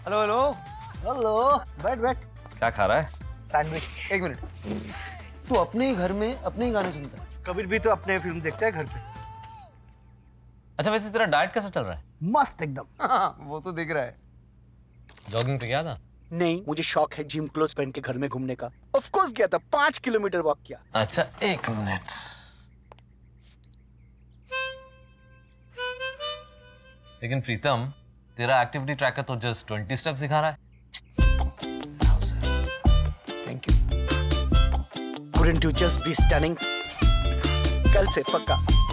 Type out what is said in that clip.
Hello hello hello, बैठ बैठ। क्या खा रहा है? सैंडविच। एक मिनट, तू अपने ही घर में अपने ही गाने सुनता है? कबीर भी तो अपने फिल्म देखता है घर पे। अच्छा वैसे तेरा डाइट कैसा चल रहा है? मस्त एकदम। हाँ, वो तो दिख रहा है। जॉगिंग पे गया था? नहीं, मुझे शौक है जिम क्लोथ्स पहन के घर में घूमने का। ऑफ कोर्स गया था, 5 किलोमीटर वॉक किया। अच्छा एक मिनट। लेकिन प्रीतम, तेरा एक्टिविटी ट्रैकर तो जस्ट 20 स्टेप्स दिखा रहा है। Thank you. Couldn't you just be stunning? कल से पक्का।